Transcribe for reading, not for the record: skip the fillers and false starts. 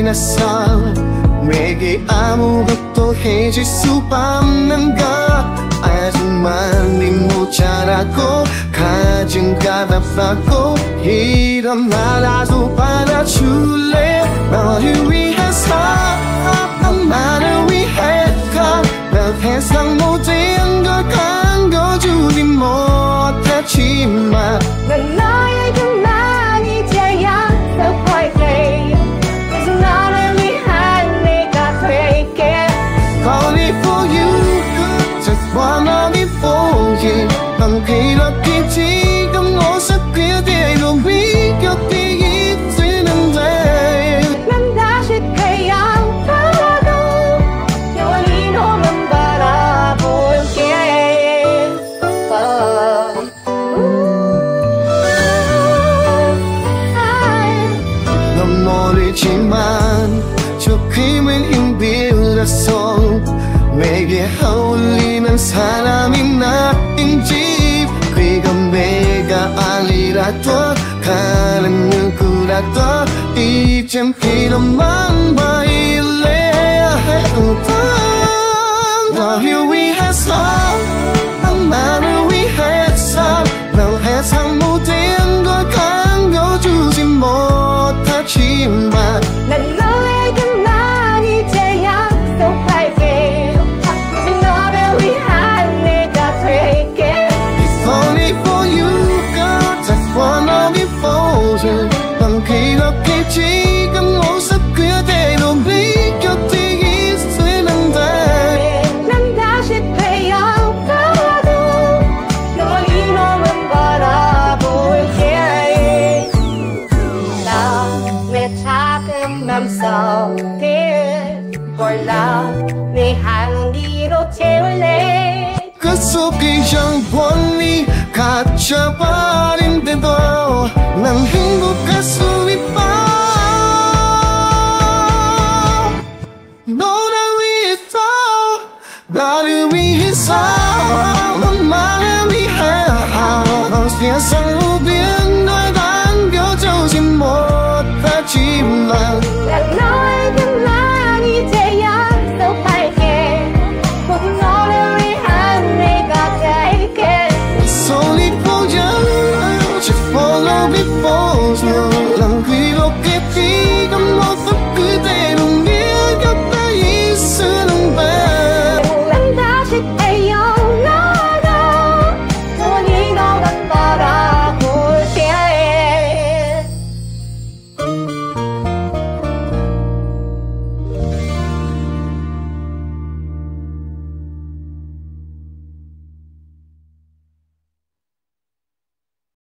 만났어 내게 아무것도 해줄 수 없는 것 아직만 네 모자라고 가진 가답다고 이런 나라도 받아줄래 너를 위해서 나를 위해서 난 세상 모든 걸 감겨주지 못하지만 난 너에게만 이제 약속할게 그래서 너를 위한 내가 될게 Only for you Just wanna be for you 넌 그렇게 지금 모습 그대로 네 곁에 있으는데 난 다시 태양보다도 영원히 너만 바라볼게 넌 모르지만 조금은 힘들었어 내게 어울리는 사람이 나인지 그건 내가 아니라도 다른 누구라도 이젠 필요만 보일래 너를 위해서 나를 위해서 넌 세상 모든 걸 감겨주지 못하지만 난 너에게만 이제 약속할게 이제 너를 위한 내가 될게 It's only for you girl Just wanna be for you 넌 그렇게 지금 모습 그대로 네 곁에 있으는데 난 다시 태양보다도 영원히 너만 바라볼게 내 작은 맘속에 몰라 내 향기로 채울래 그 속에 영원히 갇혀버린데도 난 행복할 수